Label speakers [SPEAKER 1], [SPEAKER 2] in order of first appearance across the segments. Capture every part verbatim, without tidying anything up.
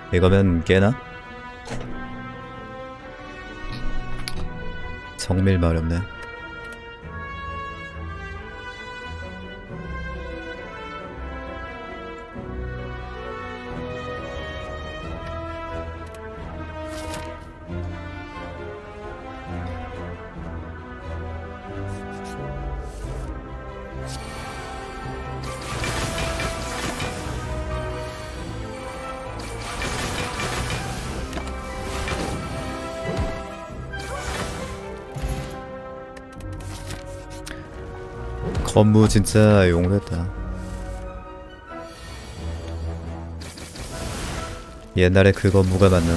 [SPEAKER 1] 이거면 깨나? 정밀 말이 없네. 건무 진짜 용됐다. 옛날에 그 건무가 맞나?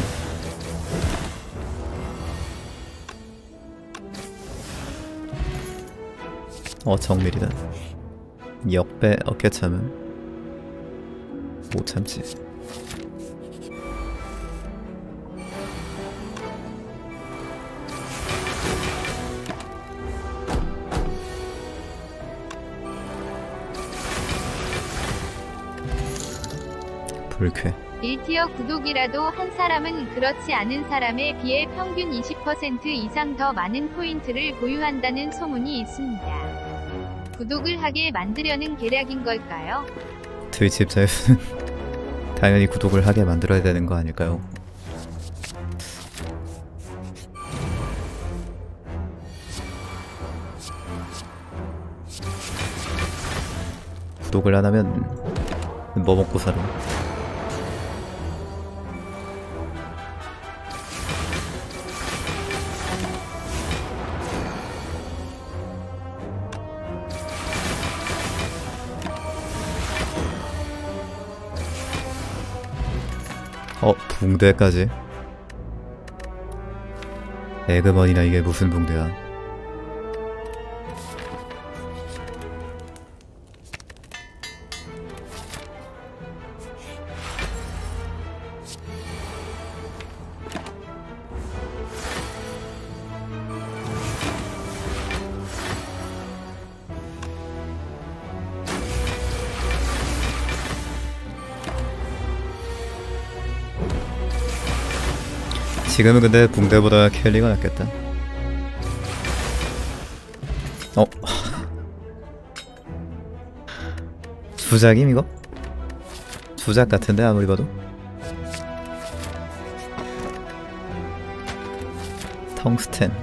[SPEAKER 1] 어 정밀이다. 역배 어깨 참음 못 참지. 불쾌.
[SPEAKER 2] 일 티어 구독이라도 한 사람은 그렇지 않은 사람에 비해 평균 이십 퍼센트 이상 더 많은 포인트를 보유한다는 소문이 있습니다. 구독을 하게 만들려는 계략인 걸까요?
[SPEAKER 1] 트위치 입장에서는 당연히 구독을 하게 만들어야 되는 거 아닐까요? 구독을 안 하면 뭐 먹고 살아? 어, 붕대까지? 에그먼이나 이게 무슨 붕대야? 지금은 근데 붕대보다 켈리가 낫겠다. 어? 주작임 이거? 주작 같은데 아무리 봐도? 텅스텐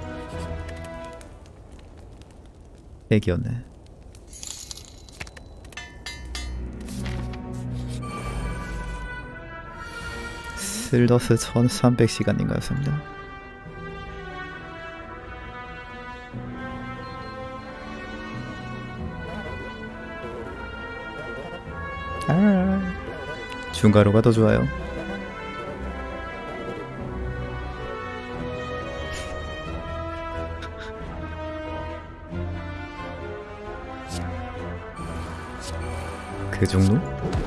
[SPEAKER 1] 핵이었네. 슬더스 천삼백 시간인가였습니다. 아, 중가로가 더 좋아요. 그 정도?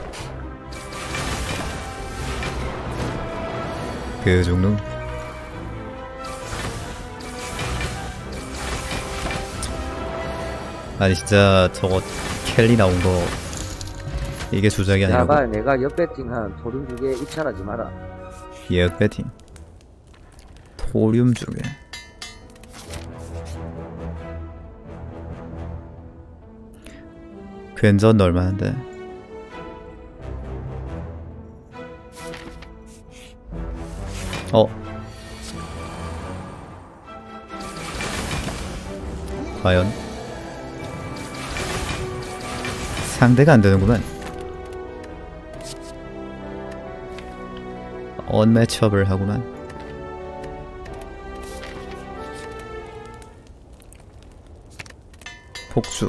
[SPEAKER 1] 그 정도? 아니 진짜 저거 켈리 나온 거 이게 주작이 아니라고?
[SPEAKER 3] 내가 내가 역배팅한 토륨 중에 입찰하지 마라.
[SPEAKER 1] 역배팅 토륨 중에 괜전 얼마인데? 어? 과연? 상대가 안되는구만. 언매치업을 하구만. 복수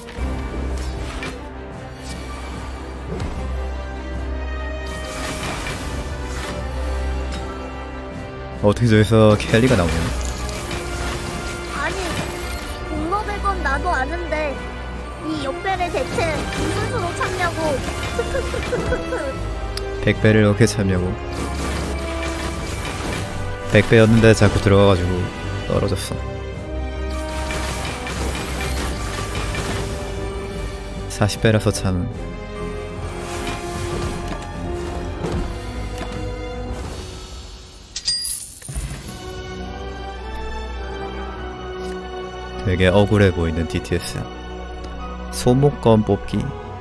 [SPEAKER 1] 어떻게 저기서 켈리가 나오냐?
[SPEAKER 4] 아니, 공로백 원 나도 아는데 이 역배를 대체 무슨 수로 참냐고.
[SPEAKER 1] 백 배를 어떻게 참냐고. 백 배였는데 자꾸 들어가가지고 떨어졌어. 사십 배라서 참 되게 억울해 보이는 디티에스야. 소목검 뽑기.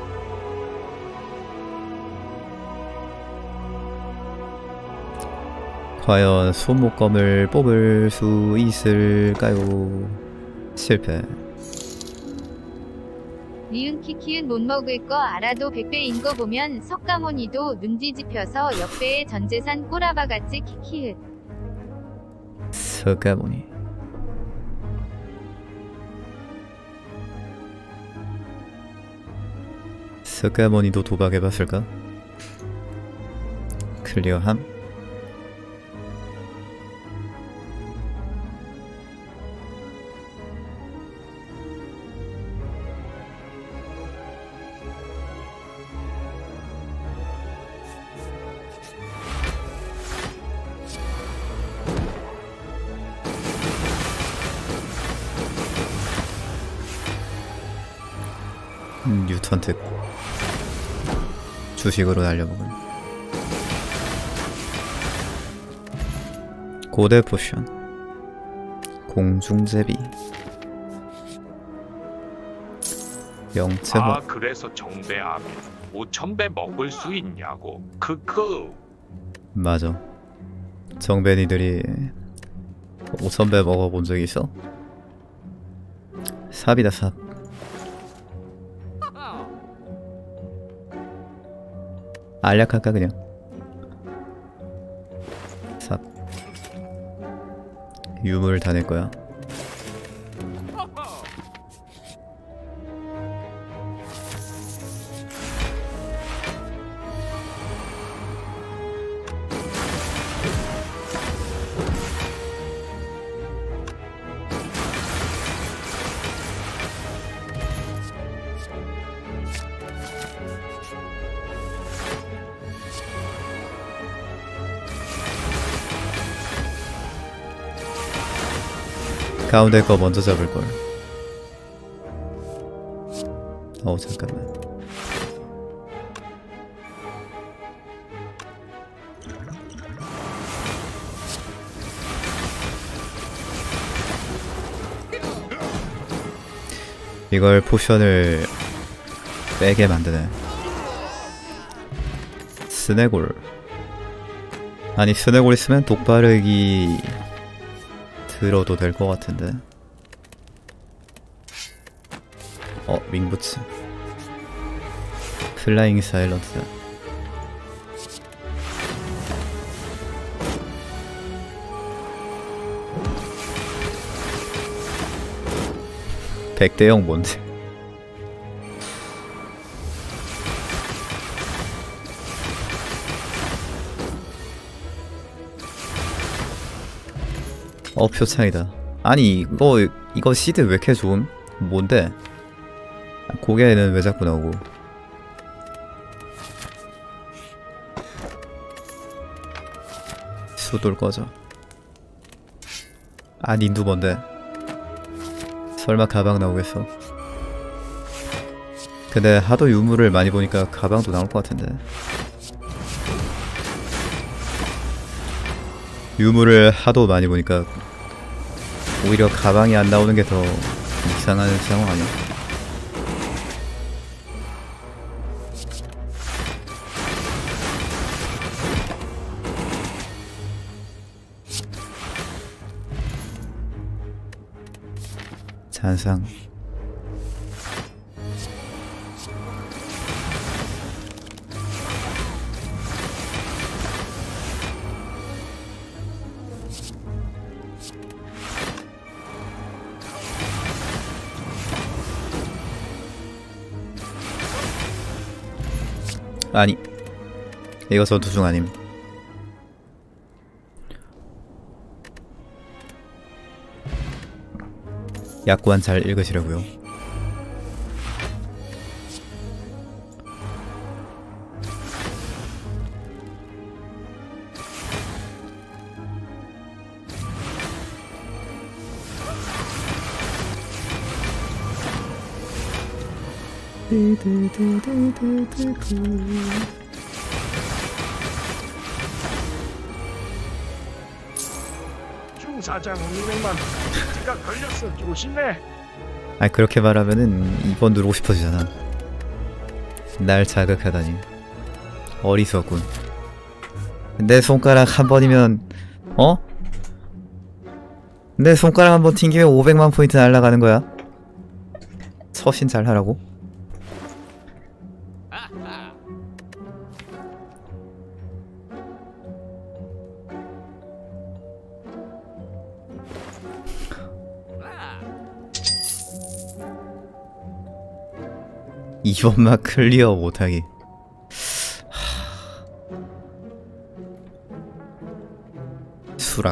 [SPEAKER 1] 과연 소목검을 뽑을 수 있을까요? 실패.
[SPEAKER 2] 리은 키키은 못 먹을 거 알아도 백배인 거 보면 석가모니도 눈 뒤집혀서 역배의 전재산 꼬라박았지. 키키은.
[SPEAKER 1] 석가모니. 석가모니도 도박해봤을까? 클리어함. 뉴턴트 주식으로 날려먹은 고대 포션 공중제비 영체화.
[SPEAKER 5] 아 그래서 정배하면 오천 배 먹을 수 있냐고. 크크.
[SPEAKER 1] 맞아. 정배니들이 오천 배 먹어본 적이 있어? 삽이다 삽. 알약할까 그냥. 삽. 유물 다 낼 거야. 가운데 거 먼저 잡을걸. 어 잠깐만. 이걸 포션을 빼게 만드네. 스네골. 아니 스네골 있으면 독바르기 들어도 될 것 같은데. 어, 윙부츠. 플라잉 사일런트. 백 대 영 뭔데? 어 표창이다. 아니 이거 이거 시드 왜 이렇게 좋음? 뭔데? 고개는 왜 자꾸 나오고? 수돌 꺼져. 아 닌두 뭔데? 설마 가방 나오겠어? 근데 하도 유물을 많이 보니까 가방도 나올 것 같은데. 유물을 하도 많이 보니까 오히려 가방이 안 나오는 게 더 이상한 상황 아니야? 잔상. 아니 이거 전투 중 아님. 약관 잘 읽으시라고요.
[SPEAKER 5] 중사장 운명만 네가 걸렸어. 조심해.
[SPEAKER 1] 아 그렇게 말하면은 이 번 누르고 싶어지잖아. 날 자극하다니 어리석군. 내 손가락 한 번이면 어? 내 손가락 한 번 튕기면 오백만 포인트 날아가는 거야. 처신 잘 하라고. 이번만 클리어 못하기. 수락.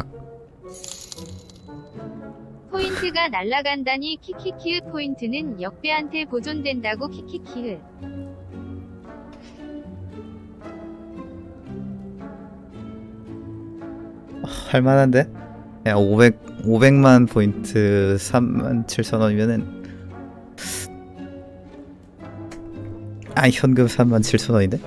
[SPEAKER 2] 포인트가 날아간다니 키키키으. 포인트는 역배한테 보존된다고 키키키으.
[SPEAKER 1] 할만한데? 야 오백, 오백만 포인트 삼만 칠천 원이면은 아 현금 삼만 칠천 원인데?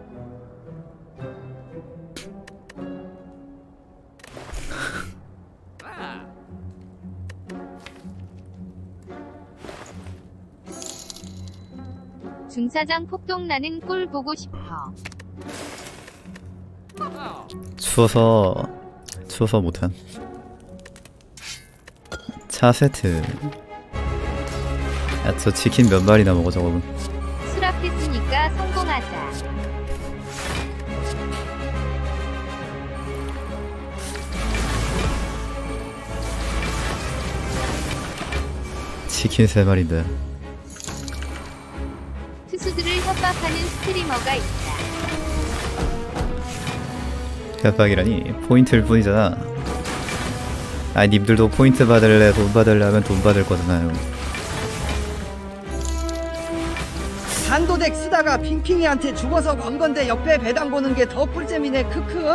[SPEAKER 2] 중사장 폭동 나는 꼴 보고 싶어.
[SPEAKER 1] 추워서 추워서 못한. 차 세트. 야 저 치킨 몇 마리나 먹어 저거.
[SPEAKER 2] 수락했으니까 성공하자.
[SPEAKER 1] 치킨 세 마리인데.
[SPEAKER 2] 투수들을 협박하는 스트리머가 있다.
[SPEAKER 1] 협박이라니 포인트일 뿐이잖아. 아 님들도 포인트 받을래 돈 받으려면 돈 받을 거잖아요.
[SPEAKER 6] 한도덱 쓰다가 핑핑이한테 죽어서 건 건데 옆에 배당 보는 게 더 꿀잼이네. 크크.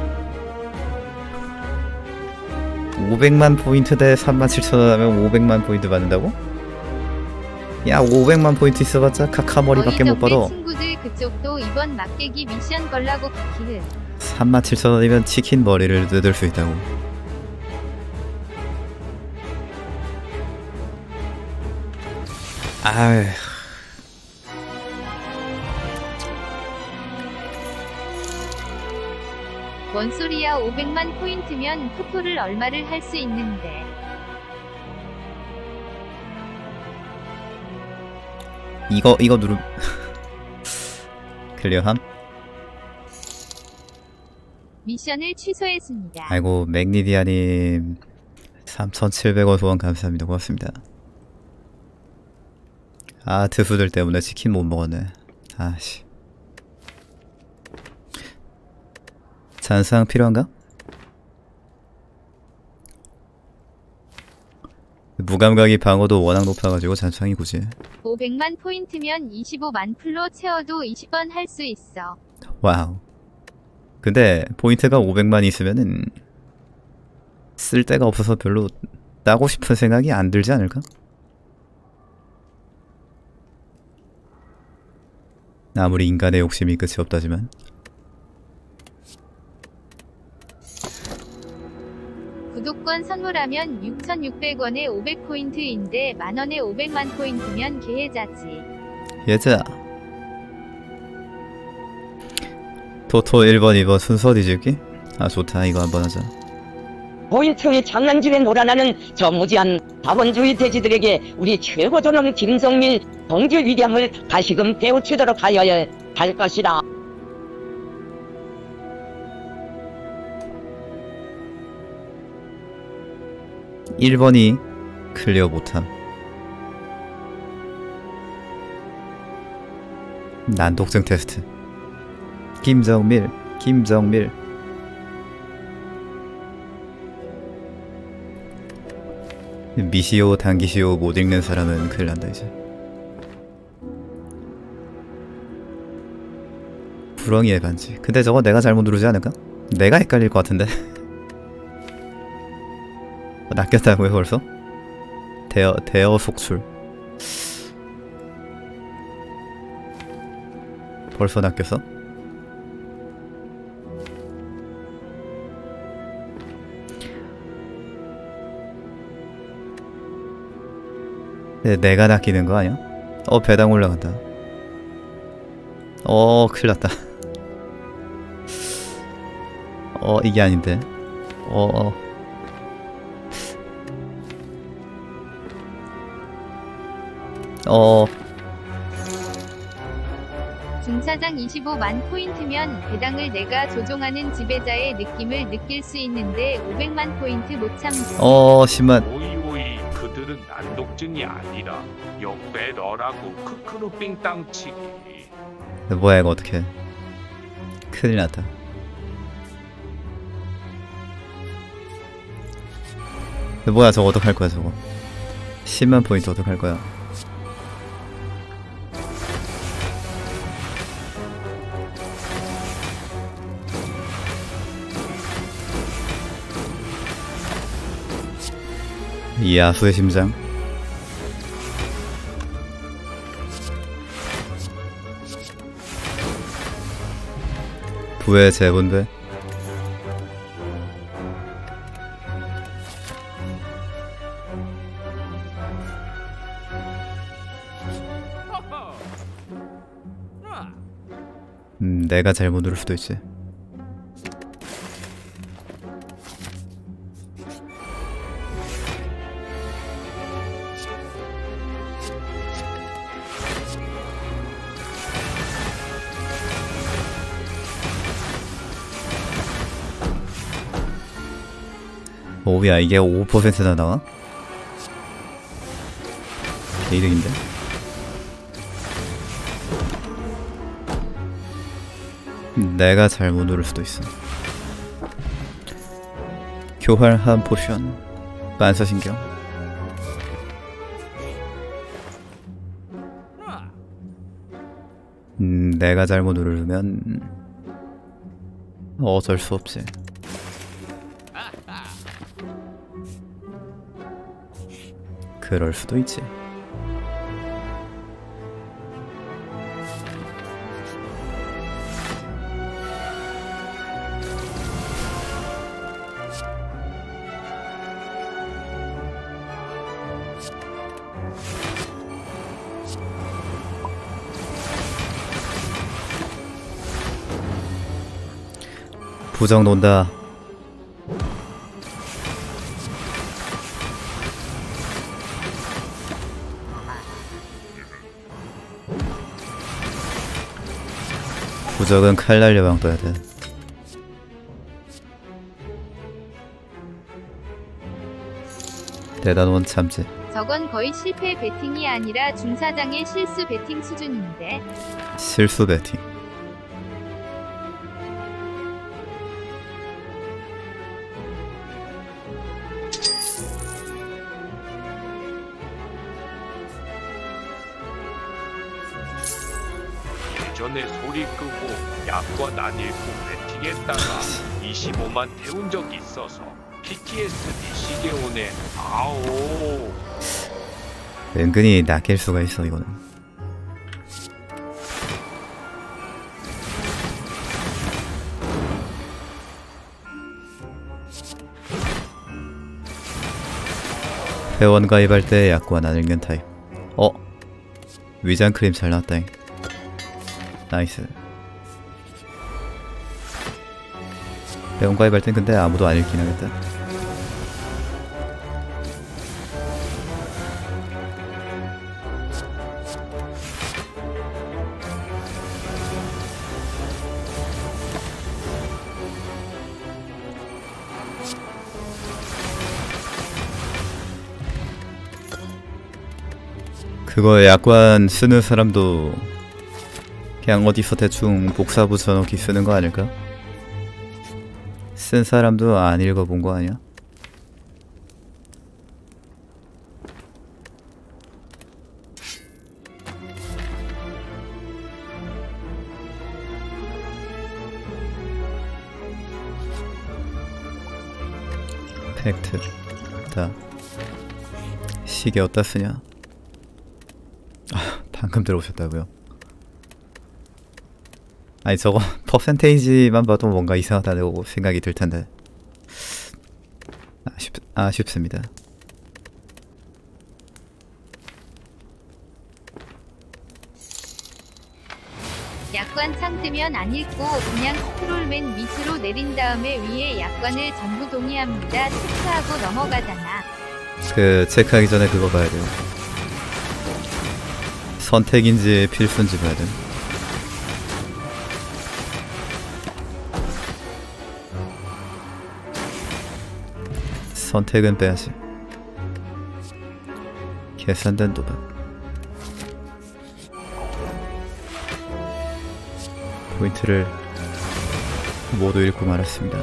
[SPEAKER 1] 오백만 포인트 대 삼만 칠천 원 하면 오백만 포인트 받는다고? 야 오백만 포인트 있어봤자 카카머리밖에 못 받아.
[SPEAKER 2] 친구들 그쪽도 이번 막대기 미션 걸라고 키키으.
[SPEAKER 1] 삼만 칠천 원이면 치킨 머리를 뜯을 수 있다고. 아휴.
[SPEAKER 2] 뭔 소리야. 오백만 포인트면 푸푸를 얼마를 할 수 있는데.
[SPEAKER 1] 이거 이거 누르 클리어함?
[SPEAKER 2] 미션을 취소했습니다.
[SPEAKER 1] 아이고 맥니디아님 삼천칠백 원 후원 감사합니다. 고맙습니다. 아 드수들 때문에 치킨 못 먹었네. 아씨. 잔상 필요한가? 무감각이 방어도 워낙 높아가지고 잔상이 굳이.
[SPEAKER 2] 오백만 포인트면 이십오만 풀로 채워도 이십 번 할 수 있어.
[SPEAKER 1] 와우. 근데 포인트가 오백만 있으면은 쓸 데가 없어서 별로 따고 싶은 생각이 안 들지 않을까? 아무리 인간의 욕심이 끝이 없다지만.
[SPEAKER 2] 구독권 선물하면 육천육백 원에 오백 포인트인데 만원에 오백만 포인트면 개해자지.
[SPEAKER 1] 예자. 토토 일 번 이 번 순서 뒤집기? 아 좋다. 이거 한번 하자.
[SPEAKER 7] 포인트의 장난질에 놀아나는 저 무지한 자본주의 돼지들에게 우리 최고 존엄 김성민 동지 위량을 다시금 배우치도록 하여야 할 것이다.
[SPEAKER 1] 일 번이 클리어 못함. 난독증 테스트. 김정밀, 김정밀. 미시오, 단기시오 못 읽는 사람은 큰일 난다 이제. 부렁이의 반지. 근데 저거 내가 잘못 누르지 않을까? 내가 헷갈릴 것 같은데. 낚였다고요 벌써? 대어, 대어 속출. 벌써 낚였어? 네, 내가 낚이는 거 아니야? 어, 배당 올라간다. 어, 큰일 났다. 어, 이게 아닌데. 어, 어. 어,
[SPEAKER 2] 중차장 이십오만 포인트면 배당을 내가 조종하는 지배자의 느낌을 느낄 수 있는데 오백만 포인트 못 참지.
[SPEAKER 1] 어, 십만.
[SPEAKER 5] 오이 오이 그들은 난독증이 아니라 역배 너라고 크크루 삥땅치기.
[SPEAKER 1] 뭐야, 이거 어떡해. 큰일 났다. 뭐야, 저거 어떡할 거야, 저거. 십만 포인트 어떡할 거야. 이 야수의 심장. 부의 재분배. 음, 내가 잘못 누를 수도 있지. 오야, 이게 오 퍼센트나 나와? 개이득인데? 내가 잘못 누를 수도 있어. 교활한 포션, 반사신경. 음, 내가 잘못 누르면 어쩔 수 없지. 그럴 수도 있지. 부정 논다. 부적은 칼날 여왕 떠야 돼. 대단원 참지.
[SPEAKER 2] 저건 거의 실패 배팅이 아니라 중사장의 실수 배팅 수준인데.
[SPEAKER 1] 실수 배팅.
[SPEAKER 5] 예전에 소리 끄고 약과 난일고 배팅했다가 이십오만 태운 적이 있어서 피티에스디 시계 오네. 아오.
[SPEAKER 1] 은근히 낚일 수가 있어, 이거는. 회원 가입할 때 약과 나늘견 타입. 어? 위장 크림 잘 나왔다잉. 나이스. 회원 가입할 땐 근데 아무도 안 읽긴 하겠다. 그거 약관 쓰는 사람도 그냥 어디서 대충 복사 붙여넣기 쓰는 거 아닐까? 쓴 사람도 안 읽어본 거 아니야? 팩트. 다. 시계 어디다 쓰냐? 아, 방금 들어오셨다고요? 아니 저거 퍼센테이지만 봐도 뭔가 이상하다고 생각이 들 텐데. 아쉽, 아쉽습니다.
[SPEAKER 2] 약관 창 뜨면 안 읽고 그냥 스크롤 맨 밑으로 내린 다음에 위에 약관을 전부 동의합니다. 체크하고 넘어가잖아.
[SPEAKER 1] 그 체크하기 전에 그거 봐야 돼요. 선택인지 필수인지 봐야 돼. 선택은 빼야지. 계산된 도박. 포인트를 모두 잃고 말았습니다.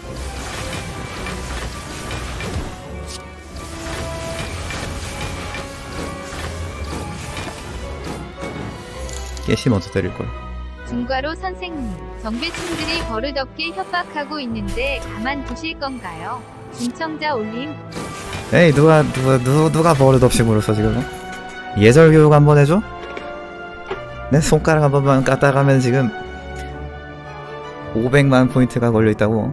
[SPEAKER 1] 깨시 먼저 때릴걸.
[SPEAKER 2] 중과로 선생님, 정배충들이 버릇없게 협박하고 있는데 가만 두실 건가요? 중청자 올림.
[SPEAKER 1] 에이 누가 누가 누, 누가 버릇없이 물었어 지금? 예절 교육 한번 해줘? 내 손가락 한 번만 까딱하면 지금 오백만 포인트가 걸려있다고.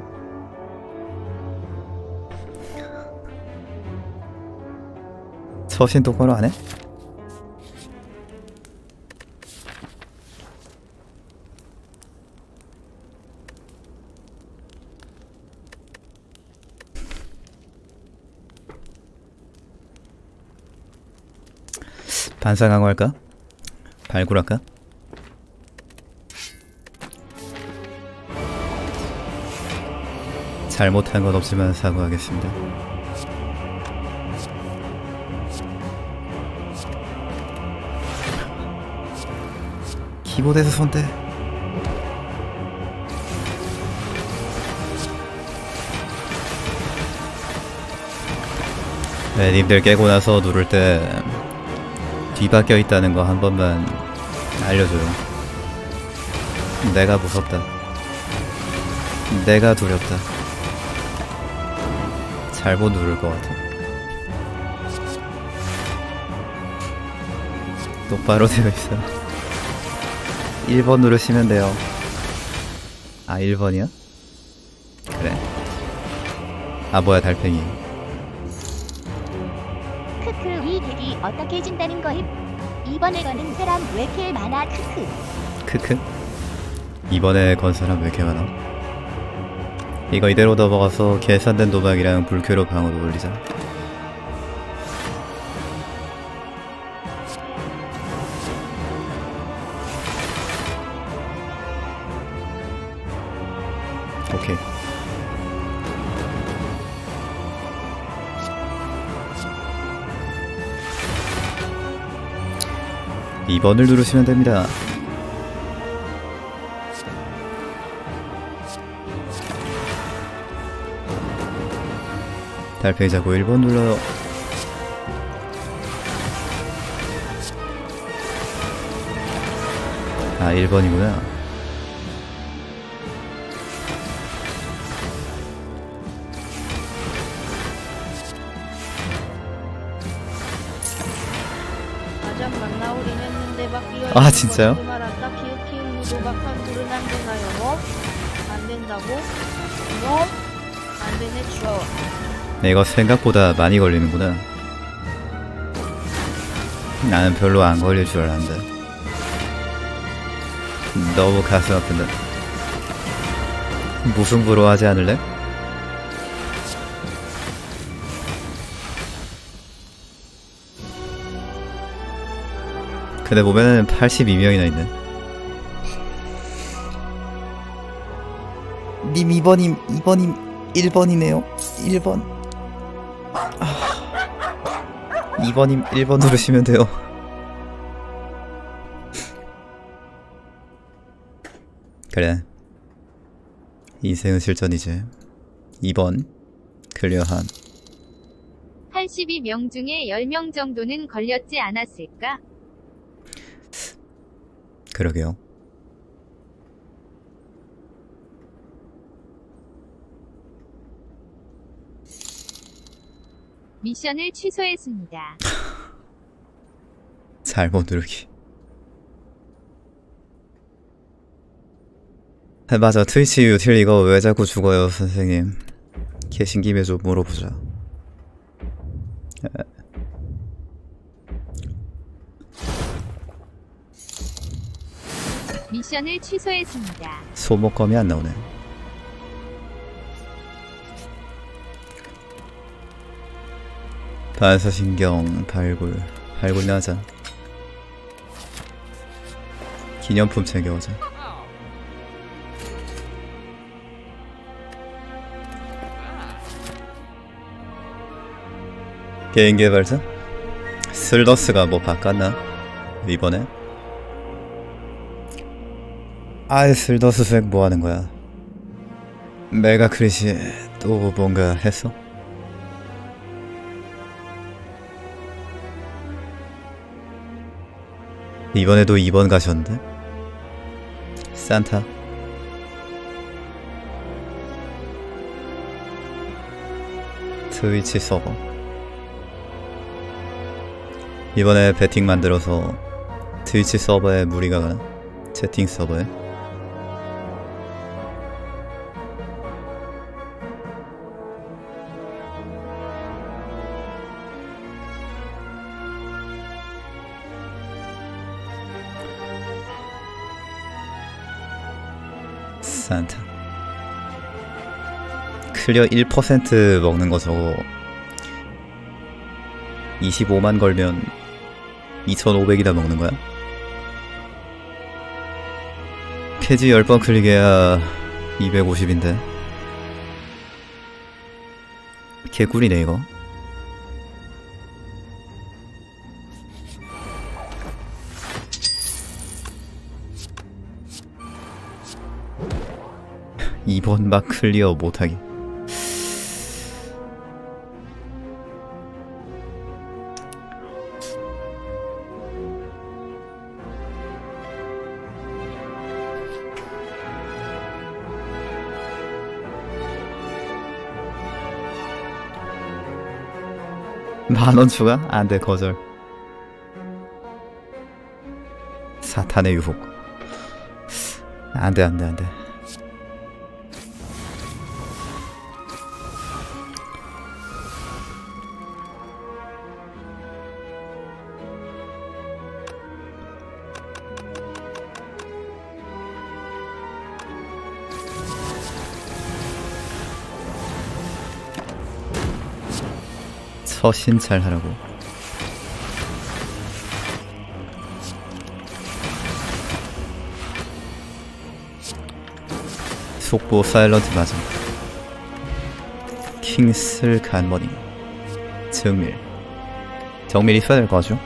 [SPEAKER 1] 처신 똑바로 안 해? 반사 강화할까? 발굴할까? 잘못한 건 없지만 사과하겠습니다. 키보드에서 손대. 네, 님들 깨고 나서 누를 때 뒤바뀌어 있다는 거 한 번만 알려줘요. 내가 무섭다. 내가 두렵다. 잘못 누를 것 같아. 똑바로 되어 있어. 일 번 누르시면 돼요. 아, 일 번이야? 그래. 아, 뭐야, 달팽이.
[SPEAKER 8] 크크 이 덱이 어떻게 진다는 거임? 이번에 거는 사람 왜 이렇게 많아 크크.
[SPEAKER 1] 크크. 이번에 건 사람 왜 이렇게 많아? 이거 이대로 넘어가서 계산된 도박이랑 불쾌로 방어도 올리자. 오케이. 이 번을 누르시면 됩니다. 달팽이 잡고 일 번 눌러요. 아, 일 번이구나. 아, 진짜요? 네, 이거 생각보다 많이 걸리는구나. 나는 별로 안 걸릴 줄 알았는데. 너무 가슴 아픈다. 무승부로 하지 않을래? 근데 보면은 팔십이 명이나 있네. 님 이 번임, 이 번임, 일 번이네요. 일 번. 아, 이 번임, 일 번 누르시면 돼요. 그래. 인생은 실전이지. 이 번. 클리어함.
[SPEAKER 2] 팔십이 명 중에 십 명 정도는 걸렸지 않았을까?
[SPEAKER 1] 그러게요.
[SPEAKER 2] 미션을 취소했습니다.
[SPEAKER 1] 잘못 누르기. 아, 맞아. 트위치 유틸 이거 왜 자꾸 죽어요, 선생님? 계신 김에 좀 물어보자.
[SPEAKER 2] 미션을 취소했습니다.
[SPEAKER 1] 소모검이 안 나오네. 반사신경 발굴 발굴이나 하자. 기념품 챙겨오자. 게임 개발자? 슬더스가 뭐 바꿨나? 이번에? 아이 슬더스 색 뭐 하는 거야? 메가 크릿이 또 뭔가 했어? 이번에도 이 번 가셨는데? 산타 트위치 서버 이번에 배팅 만들어서 트위치 서버에 무리가 가나? 채팅 서버에? 산타 클리어 일 퍼센트 먹는 거 저거 이십오만 걸면 이천오백이나 먹는 거야? 캐지 십 번 클릭해야 이백오십인데 개꿀이네 이거. 이번 막 클리어 못하기. 만원 추가? 안돼 거절. 사탄의 유혹. 안돼 안돼 안돼. 서신찰하라고. 속보 사일런트 맞음. 킹슬 간머니. 정밀. 정밀 있어야 될 거죠?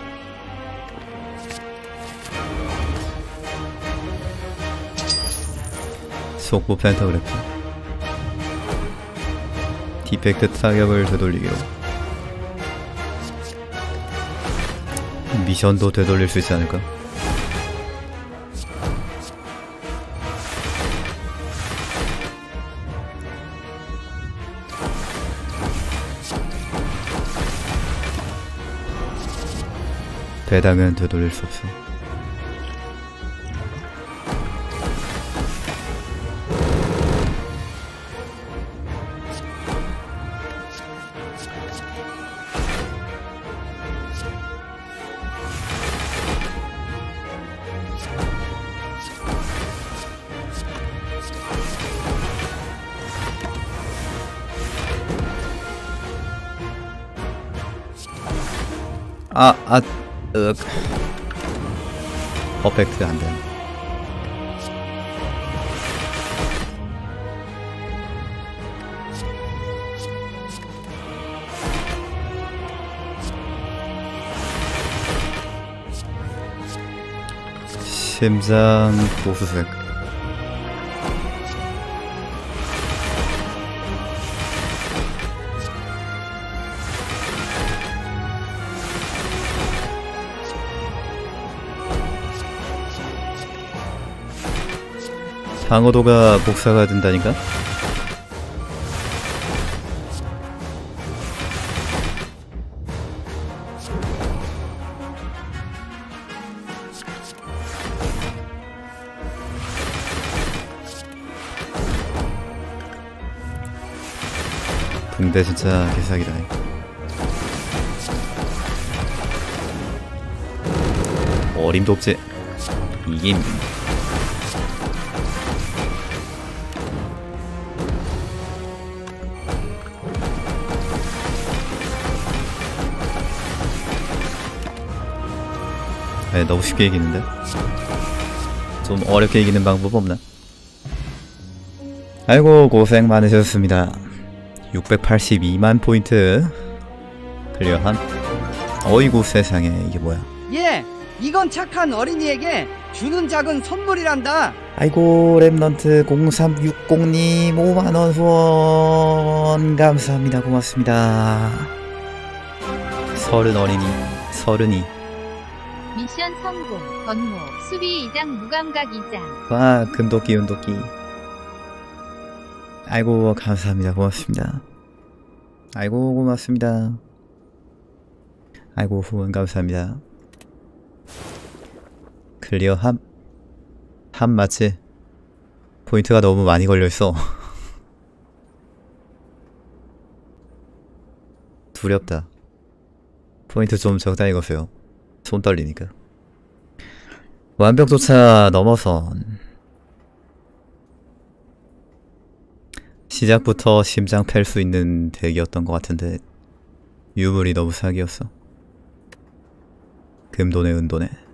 [SPEAKER 1] 속보 펜타그래프. 디펙트 타격을 되돌리기로. 미션도 되돌릴 수 있지 않을까? 배당은 되돌릴 수 없어. 아, 아, 윽. 퍼펙트 안 돼. 심장 보수색. 방어도가 복사가 된다니까? 붕대 진짜 개사기다. 어림도 없지. 이김. 네, 너무 쉽게 이기는데? 좀 어렵게 이기는 방법 없나? 아이고 고생 많으셨습니다. 육백팔십이만 포인트 클리어함. 어이구 세상에 이게 뭐야.
[SPEAKER 6] 예, 이건 착한 어린이에게 주는 작은 선물이란다.
[SPEAKER 1] 아이고 랩넌트 공삼육공님 오만원 후원 감사합니다. 고맙습니다. 서른 어린이 서른이.
[SPEAKER 2] 미션 성공. 건모 수비 이장 무감각 이장.
[SPEAKER 1] 와 금도끼 은도끼. 아이고 감사합니다. 고맙습니다. 아이고 고맙습니다. 아이고 후원 감사합니다. 클리어함. 함 맞지? 포인트가 너무 많이 걸려있어. 두렵다. 포인트 좀 적당히 거세요. 손 떨리니까. 완벽조차 넘어선 시작부터 심장 팰 수 있는 덱이었던 것 같은데 유물이 너무 사기였어. 금돈에 은돈에